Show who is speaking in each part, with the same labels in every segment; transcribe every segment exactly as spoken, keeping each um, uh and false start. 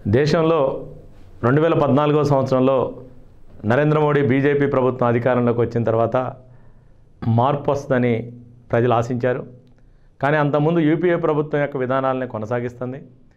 Speaker 1: దేశంలో రెండు వేల పద్నాలుగో సంవత్సరంలో నరేంద్ర మోడీ బీజేపీ ప్రభుత్వం అధికారంలోకి వచ్చిన తర్వాత మార్పు వస్తుందని ప్రజలు ఆశించారు. కానీ అంతకుముందు యూపీఏ ప్రభుత్వం యొక్క విధానాలని కొనసాగిస్తుంది.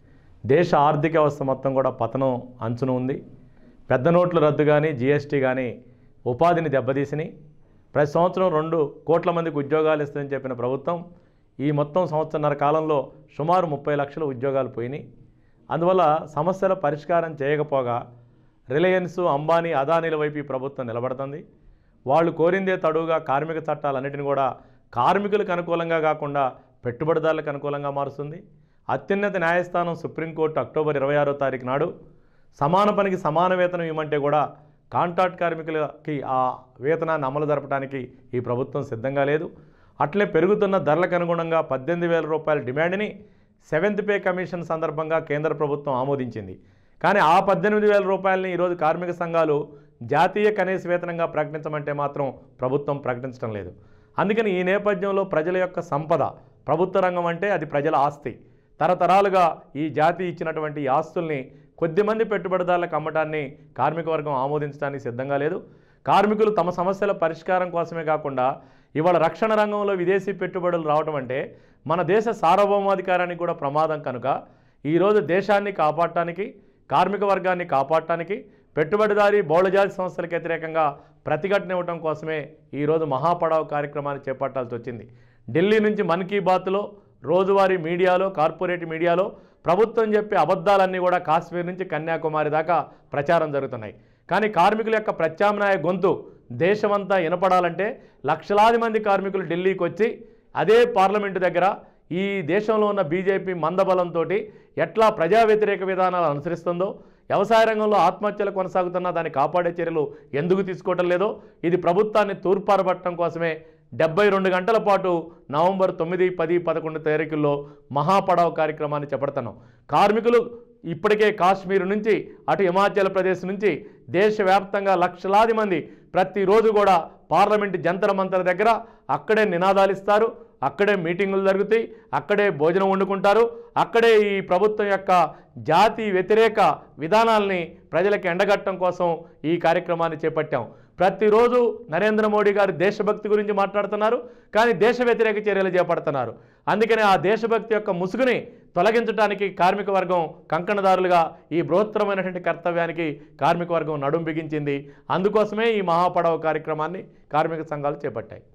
Speaker 1: దేశ ఆర్థిక వ్యవస్థ మొత్తం కూడా పతనం అంచున ఉంది. పెద్ద నోట్ల రద్దు కానీ జీఎస్టీ కానీ ఉపాధిని దెబ్బతీసినాయి. ప్రతి సంవత్సరం రెండు కోట్ల మందికి ఉద్యోగాలు ఇస్తుందని చెప్పిన ప్రభుత్వం ఈ మొత్తం సంవత్సరన్నర కాలంలో సుమారు ముప్పై లక్షల ఉద్యోగాలు పోయినాయి. అందువల్ల సమస్యల పరిష్కారం చేయకపోగా రిలయన్స్, అంబానీ, అదానీల వైపు ఈ ప్రభుత్వం నిలబడుతుంది. వాళ్ళు కోరిందే తడువుగా కార్మిక చట్టాలన్నిటిని కూడా కార్మికులకు అనుకూలంగా కాకుండా పెట్టుబడిదారులకు అనుకూలంగా మారుస్తుంది. అత్యున్నత న్యాయస్థానం సుప్రీంకోర్టు అక్టోబర్ ఇరవై ఆరో తారీఖు నాడు సమాన పనికి సమాన వేతనం ఇవ్వమంటే కూడా కాంట్రాక్ట్ కార్మికులకి ఆ వేతనాన్ని అమలు జరపడానికి ఈ ప్రభుత్వం సిద్ధంగా లేదు. అట్లే పెరుగుతున్న ధరలకు అనుగుణంగా పద్దెనిమిది వేల రూపాయల డిమాండ్ని సెవెంత్ పే కమిషన్ సందర్భంగా కేంద్ర ప్రభుత్వం ఆమోదించింది. కానీ ఆ పద్దెనిమిది వేల రూపాయలని ఈరోజు కార్మిక సంఘాలు జాతీయ కనీస వేతనంగా ప్రకటించమంటే మాత్రం ప్రభుత్వం ప్రకటించడం లేదు. అందుకని ఈ నేపథ్యంలో ప్రజల యొక్క సంపద, ప్రభుత్వ రంగం అంటే అది ప్రజల ఆస్తి. తరతరాలుగా ఈ జాతి ఇచ్చినటువంటి ఆస్తుల్ని కొద్దిమంది పెట్టుబడిదారులకు అమ్మటాన్ని కార్మిక వర్గం ఆమోదించడానికి సిద్ధంగా లేదు. కార్మికులు తమ సమస్యల పరిష్కారం కోసమే కాకుండా ఇవాళ రక్షణ రంగంలో విదేశీ పెట్టుబడులు రావడం అంటే మన దేశ సార్వభౌమాధికారానికి కూడా ప్రమాదం కనుక ఈరోజు దేశాన్ని కాపాడటానికి, కార్మిక వర్గాన్ని కాపాడటానికి పెట్టుబడిదారీ బహుళజాతి సంస్థలకు వ్యతిరేకంగా ప్రతిఘటన ఇవ్వడం కోసమే ఈరోజు మహాపడావ్ కార్యక్రమాన్ని చేపట్టాల్సి వచ్చింది. ఢిల్లీ నుంచి మన్ కీ బాత్లో, రోజువారీ మీడియాలో, కార్పొరేట్ మీడియాలో ప్రభుత్వం చెప్పే అబద్ధాలన్నీ కూడా కాశ్మీర్ నుంచి కన్యాకుమారి దాకా ప్రచారం జరుగుతున్నాయి. కానీ కార్మికుల యొక్క ప్రత్యామ్నాయ గొంతు దేశమంతా వినపడాలంటే లక్షలాది మంది కార్మికులు ఢిల్లీకి వచ్చి అదే పార్లమెంటు దగ్గర ఈ దేశంలో ఉన్న బీజేపీ మందబలంతో ఎట్లా ప్రజా వ్యతిరేక విధానాలు అనుసరిస్తుందో, వ్యవసాయ రంగంలో ఆత్మహత్యలు కొనసాగుతున్నా దాన్ని కాపాడే చర్యలు ఎందుకు తీసుకోవటం లేదో, ఇది ప్రభుత్వాన్ని తూర్పారబట్టడం కోసమే డెబ్బై రెండు గంటల పాటు నవంబర్ తొమ్మిది, పది, పదకొండు తారీఖుల్లో మహాపడావ్ కార్యక్రమాన్ని చేపడుతున్నాం. కార్మికులు ఇప్పటికే కాశ్మీర్ నుంచి అటు హిమాచల్ ప్రదేశ్ నుంచి దేశవ్యాప్తంగా లక్షలాది మంది ప్రతిరోజు కూడా పార్లమెంటు జంతర్ మంతర్ దగ్గర అక్కడే నినాదాలు ఇస్తారు, అక్కడే మీటింగులు జరుగుతాయి, అక్కడే భోజనం వండుకుంటారు, అక్కడే ఈ ప్రభుత్వం యొక్క జాతి వ్యతిరేక విధానాల్ని ప్రజలకు ఎండగట్టడం కోసం ఈ కార్యక్రమాన్ని చేపట్టాం. ప్రతిరోజు నరేంద్ర మోడీ గారు దేశభక్తి గురించి మాట్లాడుతున్నారు, కానీ దేశ వ్యతిరేక చర్యలు చేపడుతున్నారు. అందుకనే ఆ దేశభక్తి యొక్క ముసుగుని తొలగించడానికి కార్మిక వర్గం కంకణదారులుగా ఈ బృహత్తరమైనటువంటి కర్తవ్యానికి కార్మిక వర్గం నడుం బిగించింది. అందుకోసమే ఈ మహాపడావ్ కార్యక్రమాన్ని కార్మిక సంఘాలు చేపట్టాయి.